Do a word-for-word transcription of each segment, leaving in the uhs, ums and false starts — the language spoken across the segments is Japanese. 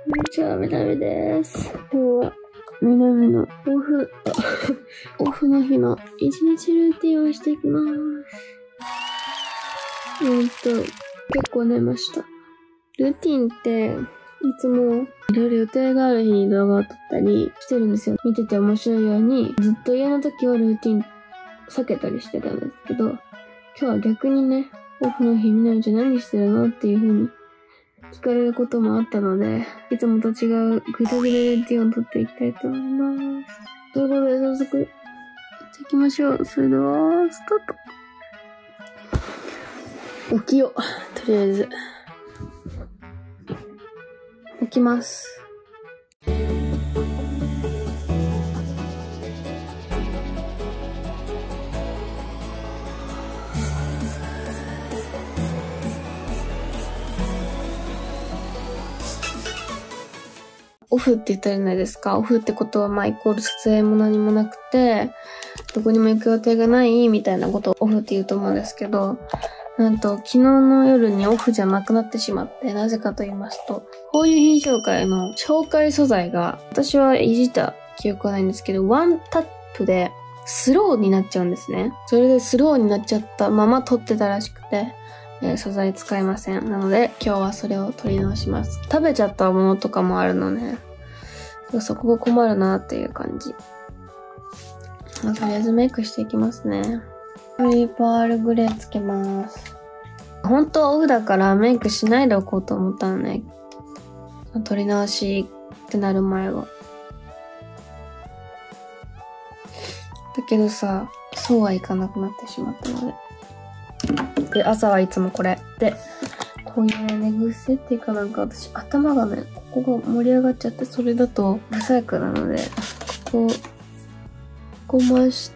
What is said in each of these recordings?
めちゃダメダメです。今日は、みなみのオフ、オフの日の一日ルーティンをしていきます。えっと、結構寝ました。ルーティンって、いつもいろいろ予定がある日に動画を撮ったりしてるんですよ。見てて面白いように、ずっと家の時はルーティン避けたりしてたんですけど、今日は逆にね、オフの日みなみちゃん何してるのっていう風に聞かれることもあったので、いつもと違う具体的なルーティンを撮っていきたいと思います。ということで早速、やっていきましょう。それでは、スタート。起きよう。とりあえず。起きます。オフって言ったじゃないですか。オフってことはまあイコール撮影も何もなくて、どこにも行く予定がないみたいなことをオフって言うと思うんですけど、なんと昨日の夜にオフじゃなくなってしまって、なぜかと言いますと、こういう品紹介の紹介素材が、私はいじった記憶はないんですけど、ワンタップでスローになっちゃうんですね。それでスローになっちゃったまま撮ってたらしくて、えー、素材使いません。なので今日はそれを撮り直します。食べちゃったものとかもあるので、そこが困るなっていう感じ。まあ、とりあえずメイクしていきますね。パールグレーつけます。本当はオフだからメイクしないでおこうと思ったのね。撮り直しってなる前は。だけどさ、そうはいかなくなってしまったので。で、朝はいつもこれ。で、こういうね、寝癖っていうかなんか私頭がね、ここが盛り上がっちゃって、それだと不細工なので、ここ、ここ回して、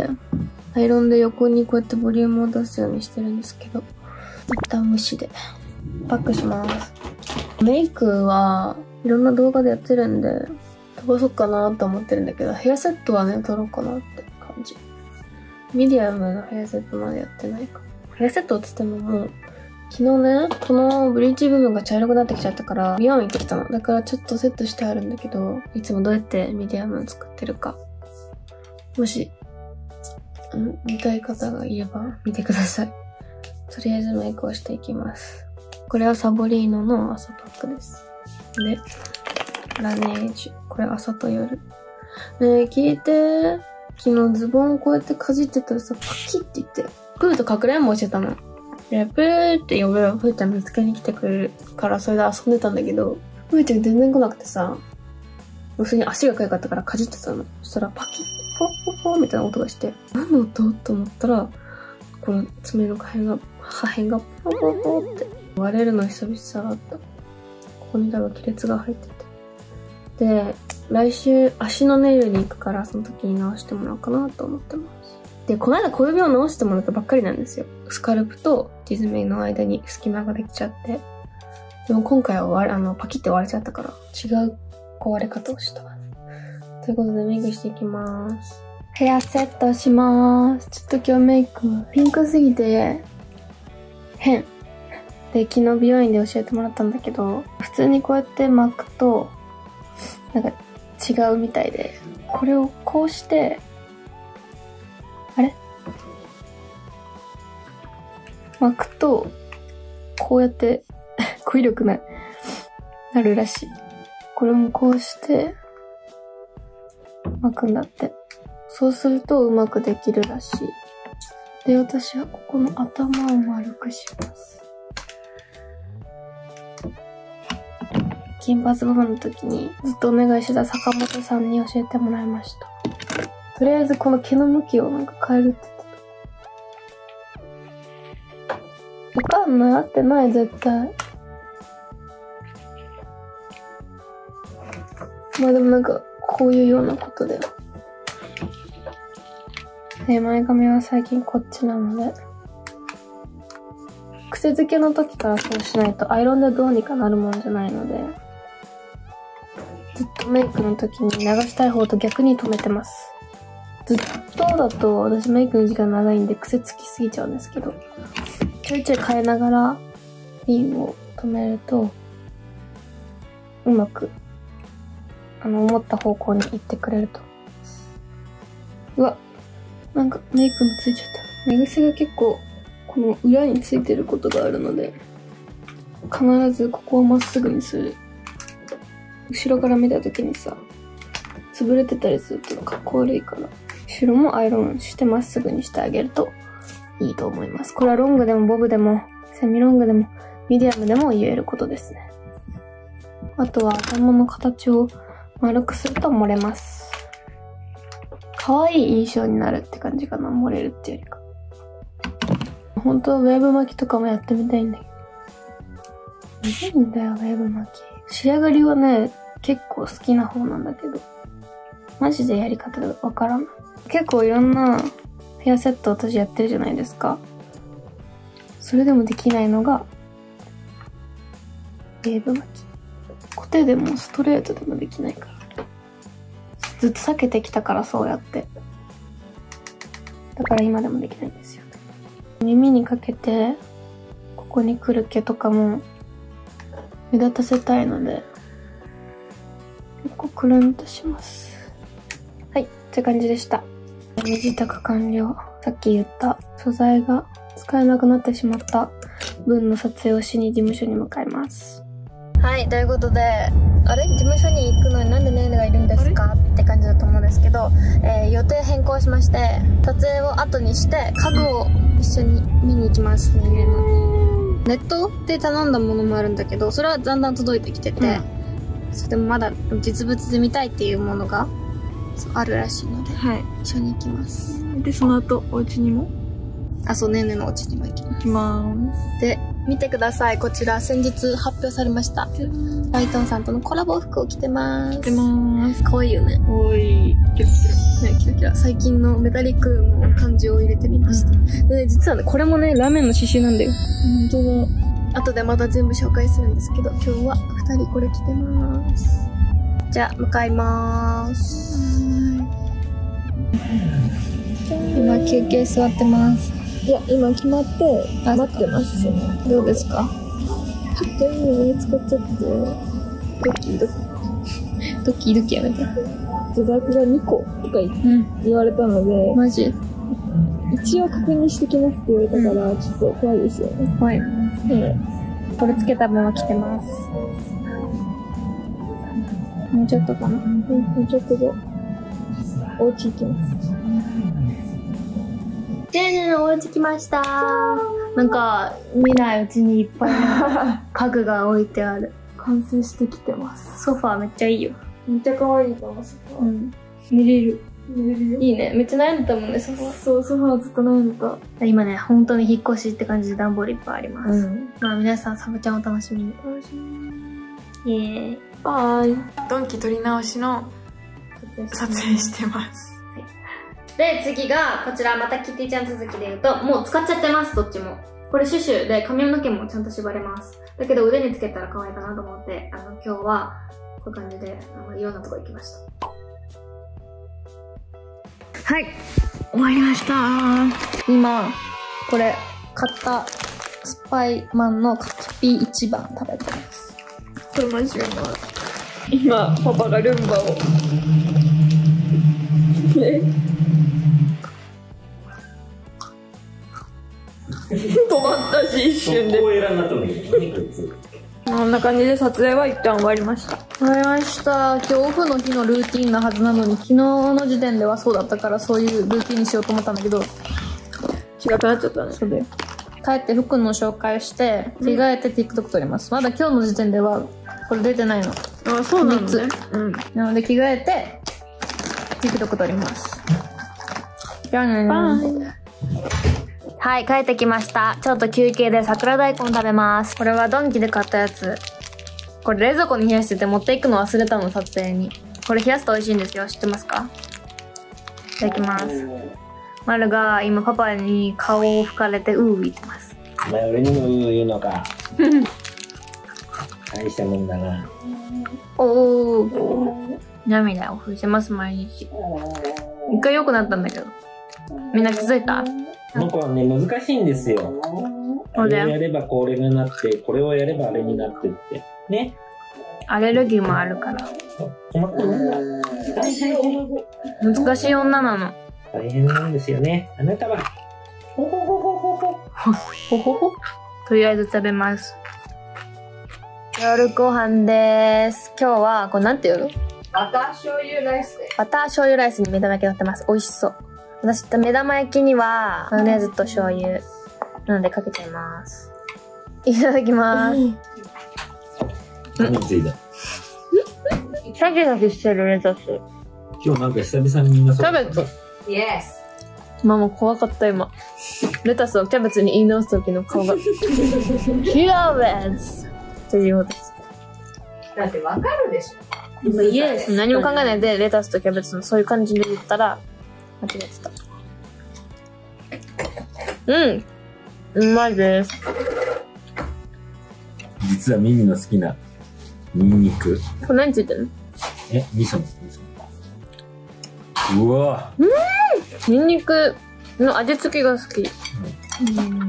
アイロンで横にこうやってボリュームを出すようにしてるんですけど、一旦無視でパックします。メイクはいろんな動画でやってるんで飛ばそうかなと思ってるんだけど、ヘアセットはね、撮ろうかなって感じ。ミディアムのヘアセットまでやってないか。ヘアセットって言ってももう、昨日ね、このブリーチ部分が茶色くなってきちゃったから、美容院行ってきたの。だからちょっとセットしてあるんだけど、いつもどうやってミディアムを作ってるか。もし、うん、見たい方がいれば見てください。とりあえずメイクをしていきます。これはサボリーノの朝パックです。で、ラネージュ。これ朝と夜。ねえ、聞いて。昨日ズボンをこうやってかじってたらさ、パキッて言って、プーとかくれんぼしてたの。で、プーって呼べばプーちゃん見つけに来てくれるから、それで遊んでたんだけど、プーちゃん全然来なくてさ、普通に足がかゆかったからかじってたの。そしたらパキッて、ポッポッポッみたいな音がして、何の音と思ったら、この爪の破片が、破片がポンポンポンって割れるの久々だった。ここに多分亀裂が入ってて。で、来週足のネイルに行くから、その時に直してもらおうかなと思ってます。で、この間小指を直してもらったばっかりなんですよ。スカルプとディズメイの間に隙間ができちゃって。でも今回は割れ、あの、パキって割れちゃったから、違う壊れ方をした。ということでメイクしていきます。ヘアセットしまーす。ちょっと今日メイクピンクすぎて変で、昨日美容院で教えてもらったんだけど、普通にこうやって巻くとなんか違うみたいで、これをこうして、あれ巻くとこうやって語彙力ななるらしい。これもこうして巻くんだって。そうするとうまくできるらしい。で、私はここの頭を丸くします。金髪部分の時にずっとお願いしてた坂本さんに教えてもらいました。とりあえずこの毛の向きをなんか変えるって言ってた。わかんない。合ってない、絶対。まあでもなんか、こういうようなことだよ。で、前髪は最近こっちなので、癖付けの時からそうしないとアイロンでどうにかなるもんじゃないので、ずっとメイクの時に流したい方と逆に止めてます。ずっとだと私メイクの時間長いんで癖つきすぎちゃうんですけど、ちょいちょい変えながらピンを止めるとうまく、あの、思った方向に行ってくれると。うわ、なんかメイクもついちゃった。寝癖が結構、この裏についてることがあるので、必ずここをまっすぐにする。後ろから見た時にさ、潰れてたりするとかっこ悪いから、後ろもアイロンしてまっすぐにしてあげるといいと思います。これはロングでもボブでも、セミロングでも、ミディアムでも言えることですね。あとは頭の形を丸くすると漏れます。可愛い印象になるって感じかな、漏れるっていうよりか。本当はウェーブ巻きとかもやってみたいんだけど。むずいんだよ、ウェーブ巻き。仕上がりはね、結構好きな方なんだけど、マジでやり方わからん。結構いろんなヘアセット私やってるじゃないですか。それでもできないのが、ウェーブ巻き。コテでもストレートでもできないから。ずっと避けてきたからそうやって。だから今でもできないんですよ。耳にかけて、ここに来る毛とかも目立たせたいので、結構くるんとします。はい、って感じでした。身支度完了。さっき言った素材が使えなくなってしまった分の撮影をしに事務所に向かいます。はい、ということで、あれ事務所に行くのになんでネイルがいるんですかって感じだと思うんですけど、えー、予定変更しまして、撮影を後にして、家具を一緒に見に行きます、ネイルの。ネットで頼んだものもあるんだけど、それはだんだん届いてきてて、うん、それでもまだ実物で見たいっていうものがあるらしいので、はい、一緒に行きます。 で、その後、お家にもあ、そう、ねーねーのお家にも行きます。 行きまーす。 で、見てください。こちら、先日発表されました。ライトンさんとのコラボ服を着てまーす。 着てまーす。 かわいいよね。 かわいい。キラキラ。 ね、キラキラ。最近のメタリックの感じを入れてみました。うん、で、実はね、これもね、ラーメンの刺繍なんだよ。 ほんとだ。後でまた全部紹介するんですけど、今日は二人これ着てまーす。じゃあ、向かいまーす。今、休憩座ってます。 いや、今決まって待ってますよ。 どうですか？ ちょっと今見つかっちゃって、ドキドキ。 ドキドキやめて。 座学がにことか言、うん、言われたので、 マジ？ 一応確認してきますって言われたから、うん、ちょっと怖いですよね。 怖い。うん。これつけたまま着てます。もうちょっとかな？うん、 もうちょっとで、お家行きます。 でーねーのお家来ましたー。なんか、見ないうちにいっぱい家具が置いてある。 完成してきてます。 ソファーめっちゃいいよ。 めっちゃ可愛いかな、ソファー。 うん。寝れる。 寝れるよ。 いいね。めっちゃ悩んでたもんね、ソファー。 そう、ソファーずっと悩んでた。 今ね、本当に引っ越しって感じで段ボールいっぱいあります。 うん、 まあ皆さん、サブちゃんを楽しみに。楽しみに。イエーイ。 バイ。ドンキ撮り直しの撮影してます。 で、次が、こちら、またキティちゃん続きで言うと、もう使っちゃってます、どっちも。これシュシュで髪の毛もちゃんと縛れます。だけど腕につけたら可愛いかなと思って、あの、今日は、こういう感じで、あのいろんなとこ行きました。はい、終わりましたー。今、これ、買ったスパイマンの柿ピー一番食べてます。 これマジうまい。今、パパがルンバを。ね。止まったし、一瞬で。こんな感じで撮影は一旦終わりました。 終わりました。今日オフの日のルーティンなはずなのに、昨日の時点ではそうだったから、そういうルーティンにしようと思ったんだけど、 違くなっちゃったね。 そうだよ。帰って服の紹介して、着替えて TikTok 撮ります。まだ今日の時点では、これ出てないの。 あ、そうなんですね。 うん。なので着替えて、TikTok 撮ります。じゃあねー。バイ。はい、帰ってきました。ちょっと休憩で桜大根食べます。これはドンキで買ったやつ。これ冷蔵庫に冷やしてて持っていくの忘れたの、撮影に。これ冷やすと美味しいんですよ。知ってますか？いただきます。マルが今パパに顔を拭かれてうー言ってます。 お前俺にもうー言うのか。大したもんだな。 おー。涙を拭いてます、毎日。一回良くなったんだけど。みんな気づいた？ この子はね、難しいんですよ。あれをやればこれがなって、これをやればあれになってって。ね。 アレルギーもあるから。 困ったね。 難しい女なの。 大変なんですよね。あなたは。ほほほほほほ。 ほほほ。とりあえず食べます。夜ご飯です。今日は、これなんて言うの？ バター醤油ライスで。 バター醤油ライスに目玉焼き乗ってます。美味しそう。私、目玉焼きには、マヨネーズと醤油。なのでかけちゃいます。いただきます。 何ついた？ シャキシャキしてるレタス。 今日なんか久々にみんなキャベツ。 イエス。 ママ怖かった今。レタスをキャベツに言い直す時の顔が。キャベツっていうようです。 だってわかるでしょ。 イエス。何も考えないでレタスとキャベツのそういう感じで言ったら間違えてた。うん。うまいです。 実はミミの好きなニンニク。 これ何ついてるの？ え、味噌の味噌。うわうん。ニンニクの味付けが好き。うん。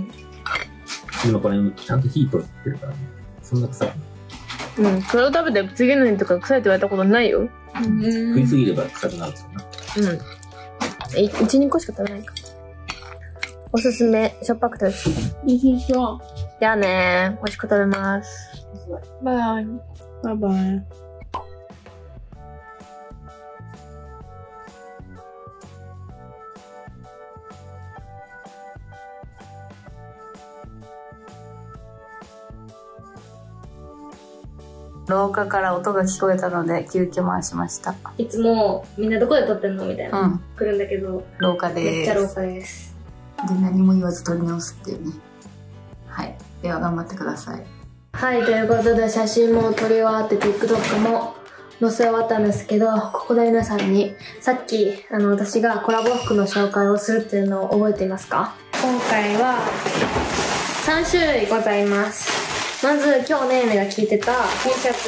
今これちゃんと火取ってるからね。そんな臭くない。 うん。これを食べて次の日とか臭いって言われたことないよ。 うん。 食いすぎれば臭くなるんですよな。 うん。え、いち、にこしか食べないか。おすすめ、しょっぱくて美味しい。 いいしょ。 じゃあねー、美味しく食べます。 バイバイ。 バイバイ。 廊下から音が聞こえたので急遽回しました。 いつもみんなどこで撮ってんのみたいな、 うん、 来るんだけど、 廊下です。 めっちゃ廊下です。 で、何も言わず撮り直すっていうね。はい。では頑張ってください。 はい、ということで写真も撮り終わって TikTok も載せ終わったんですけど、ここで皆さんにさっきあの私がコラボ服の紹介をするっていうのを覚えていますか？今回はさんしゅるいございます。まず今日ねーねが着てた T シャツ、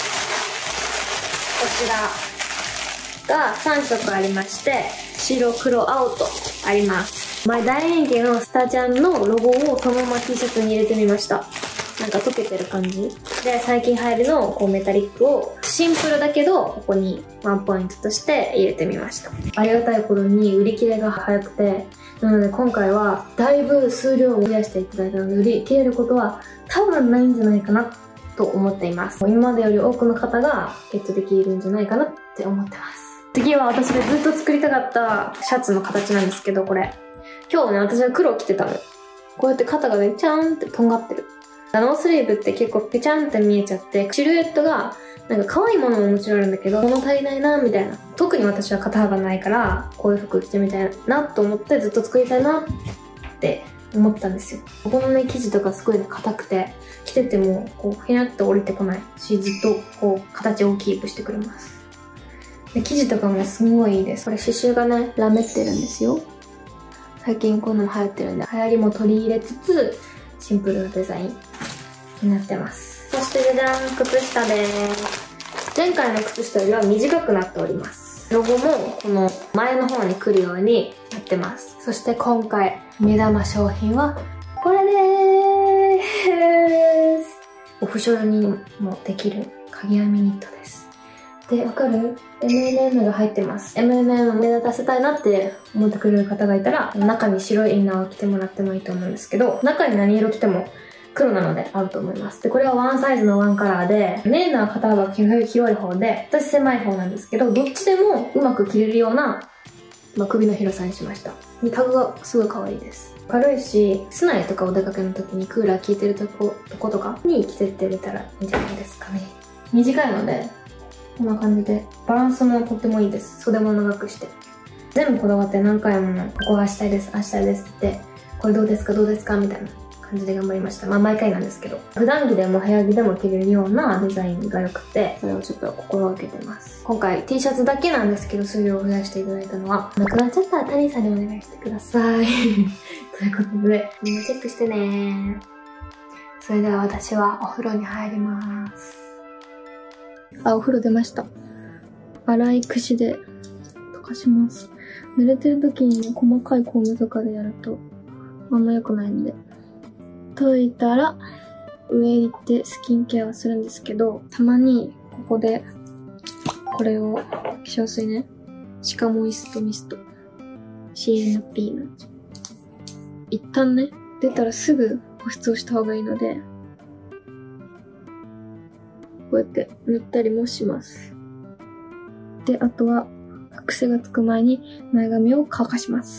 こちらがさんしょくありまして、白黒青とあります。前大人気のスタジャンのロゴをそのまま T シャツに入れてみました。なんか溶けてる感じで、最近流行りのこうメタリックをシンプルだけどここにワンポイントとして入れてみました。ありがたいことに売り切れが早くて、なので今回はだいぶ数量を増やしていただいたので、売り切れることは多分ないんじゃないかなと思っています。今までより多くの方がゲットできるんじゃないかなって思ってます。次は私がずっと作りたかったシャツの形なんですけど、これ今日ね、私は黒着てたの。こうやって肩がね、ちゃーんってとんがってる。ノースリーブって結構ペチャンって見えちゃって、シルエットがなんか可愛いものももちろんあるんだけど、物足りないなみたいな。特に私は肩幅ないから、こういう服着てみたいなと思ってずっと作りたいなって思ったんですよ。ここのね、生地とかすごいね、硬くて、着ててもこう、ひなって降りてこないし、ずっとこう、形をキープしてくれます。で、生地とかもね、すごいいいです。これ刺繍がね、ラメってるんですよ。最近こういうのも流行ってるんで、流行りも取り入れつつ、シンプルなデザインになってます。そしてじゃじゃん、靴下です。前回の靴下よりは短くなっております。ロゴもこの前の方に来るようになってます。そして今回、目玉商品はこれでーす。オフショルにもできる鍵編みニットです。で、わかる？ エムエヌエム が入ってます。エムエヌエム を目立たせたいなって思ってくれる方がいたら、中に白いインナーを着てもらってもいいと思うんですけど、中に何色着ても黒なので合うと思います。で、これはワンサイズのワンカラーで、ネイナー肩幅が広い方で、私狭い方なんですけど、どっちでもうまく着れるような、まあ、首の広さにしました。で、タグがすごい可愛いです。軽いし、室内とかお出かけの時にクーラー効いてるとこ、とことかに着てってみたらいいんじゃないですかね。短いので、こんな感じで、バランスもとってもいいです。袖も長くして。全部こだわって何回も、ここがしたいです、あしたいですって言って、これどうですか、どうですかみたいな感じで頑張りました。まあ毎回なんですけど。普段着でも部屋着でも着れるようなデザインが良くて、それをちょっと心がけてます。今回 T シャツだけなんですけど、数量を増やしていただいたのは、なくなっちゃったらタニーさんにお願いしてください。ということで、みんなチェックしてね。それでは私はお風呂に入ります。あ、お風呂出ました。粗い櫛で溶かします。濡れてる時にね、細かいコームとかでやるとあんま良くないんで。溶いたら、 上行ってスキンケアはするんですけど、たまにここで、これを、化粧水ね。シカモイストミスト。シーエヌピー の。一旦ね、出たらすぐ保湿をした方がいいので、こうやって塗ったりもします。で、あとは、癖がつく前に前髪を乾かします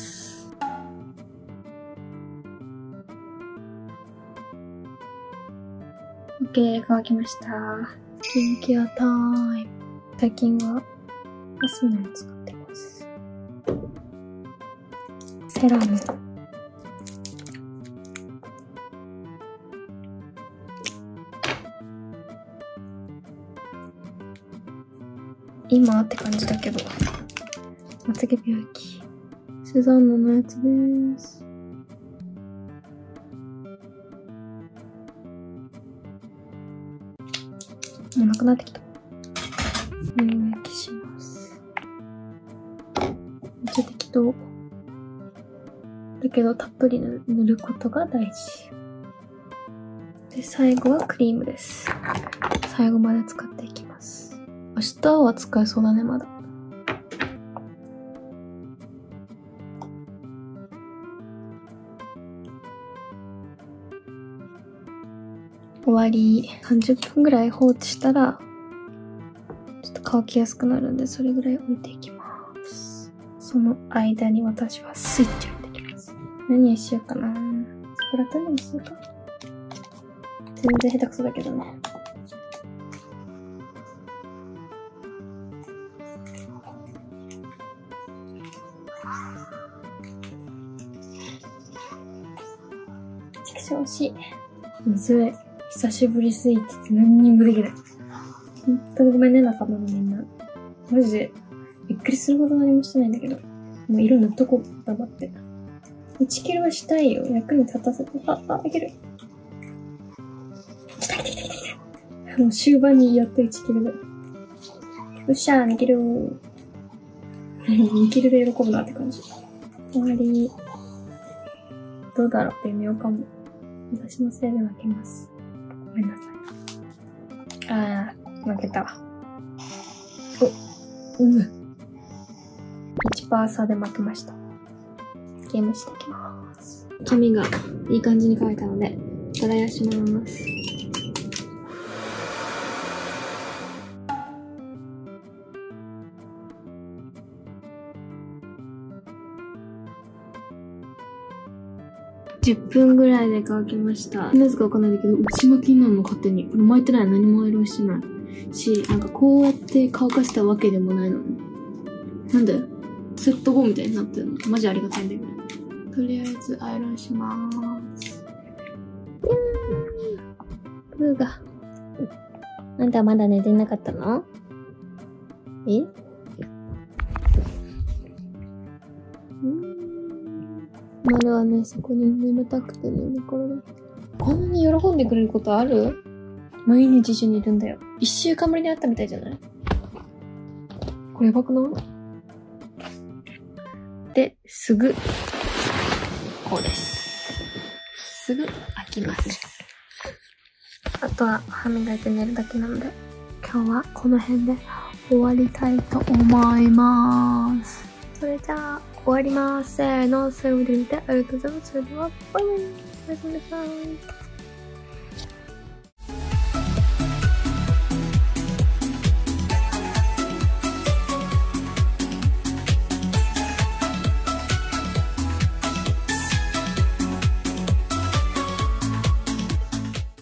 。OK、乾きました。スキンケアタイム。最近は、アスナを使ってます。セラム。今って感じだけど。まつげ病気。セザンヌのやつです。もうなくなってきた。乳液します。めっちゃ適当。だけどたっぷり塗ることが大事。で、最後はクリームです。最後まで使っていきます。明日は使えそうだね、まだ。終わり。さんじゅっぷんぐらい放置したら、ちょっと乾きやすくなるんで、それぐらい置いていきます。その間に私はスイッチを入れていきます。何にしようかな。スプラトゥーンにしようか。全然下手くそだけどね。惜しい。水、久しぶりすぎて何にもできない。ほんとにごめんね、仲間のみんな。マジで、びっくりするほど何もしてないんだけど。もう色塗っとこう、黙って。いちキロはしたいよ。役に立たせて。あ、あ、いける。来た来た来た来た。もう終盤にやっといちキロで。よっしゃー、にキロ。にキロで喜ぶなって感じ。終わり。どうだろう、微妙かも。私のせいで負けます。ごめんなさい。あー、負けたわ。お、うむ。いちパーセント 差で負けました。ゲームしていきます。髪がいい感じに乾いたので、ドライヤーします。じゅっぷんぐらいで乾きました。なぜかわかんないんだけど、内巻きになるの勝手に。これ巻いてない。何も色してない。し、なんかこうやって乾かしたわけでもないのに。なんでセット後みたいになってるの。マジありがたいんだけど。とりあえずアイロンしまーす。プーが。あんたまだ寝てなかったの？え？まだはね、そこに眠たくてね、寝転がって。こんなに喜んでくれることある？毎日一緒にいるんだよ。一週間ぶりに会ったみたいじゃない？これやばくない？で、すぐ、こうです。すぐ飽きます。あとは歯磨いて寝るだけなので、今日はこの辺で終わりたいと思います。それじゃあ、終わります。せーの、最後まで見てありがとうございます。それでは、バイバイ。おやすみなさい。